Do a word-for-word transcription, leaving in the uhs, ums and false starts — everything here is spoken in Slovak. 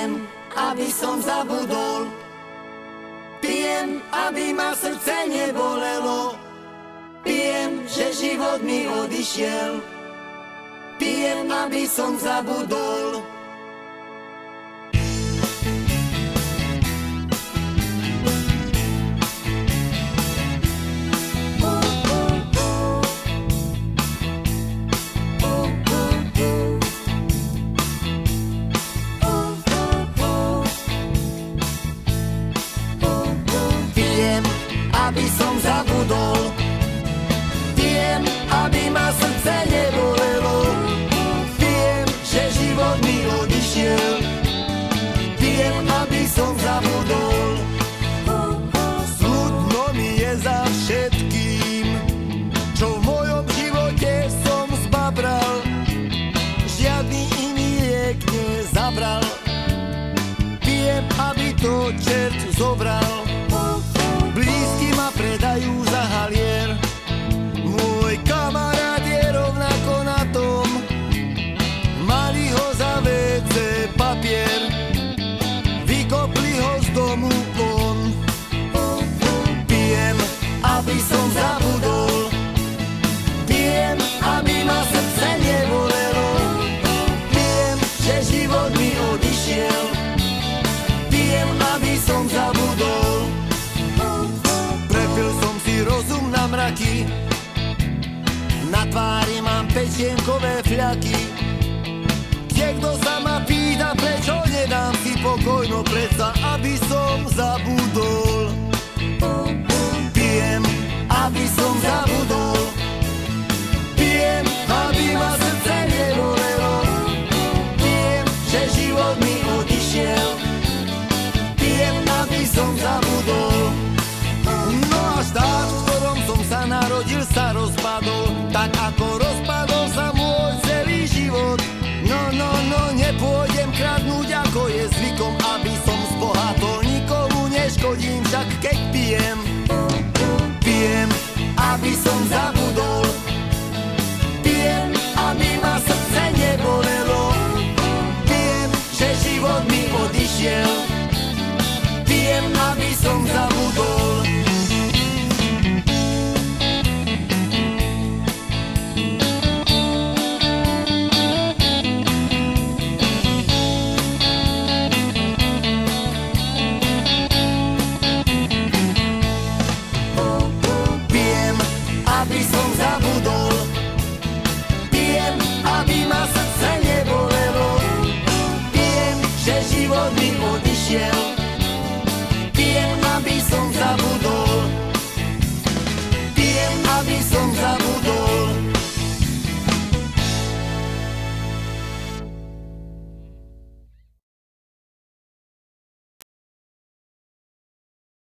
Pijem, aby som zabudol. Pijem, aby ma srdce nebolelo. Pijem, že život mi odišiel. Pijem, aby som zabudol. Aby som zabudol. Pijem, aby ma srdce nebolelo. Pijem, že život mi odišiel. Pijem, aby som zabudol. Smutno mi je za všetkým, čo v mojom živote som zbabral. Žiadny iný liek nezabral. Pijem, aby to čert zobral. Blízky ma predajú za halier. Môj kamarát je rovnako na tom. Mali ho za vé cé papier. Vykopli ho z domu von. Pijem, aby som zabudol. Pijem, aby ma srdce nebolelo. Pijem, že život mi odišiel. Pijem, aby som zabudol. Prepil som si rozum na mraky. Na tvári mám pečienkové fľaky. Kto sa ma pýta, prečo nedám si pokoj, no predsa, aby som zabudol. Pijem, aby som zabudol. Pijem, aby ma srdce nebolelo. Pijem, že život mi odišiel. Pijem, aby som zabudol. No a štát, v ktorom som sa narodil, sa rozpadol. Tak ako rozpadol sa môj celý život. No, no, no, nepôjdem kradnúť, ako je zvykom, aby som zbohatol. Nikomu neškodím, však keď pijem. Pijem, aby som zabudol. Pijem, aby ma srdce nebolelo. Pijem, že život mi odišiel. Pijem, aby som zabudol. Aby som zabudol. Pijem, aby ma srdce nebolelo. Pijem, že život mi odišiel.